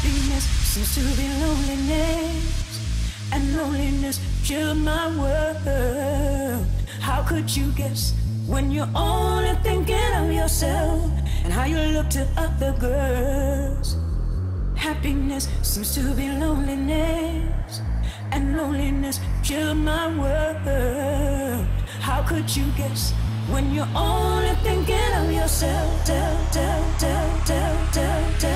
Happiness seems to be loneliness, and loneliness filled my world. How could you guess when you're only thinking of yourself and how you look to other girls? Happiness seems to be loneliness, and loneliness filled my world. How could you guess when you're only thinking of yourself? Tell.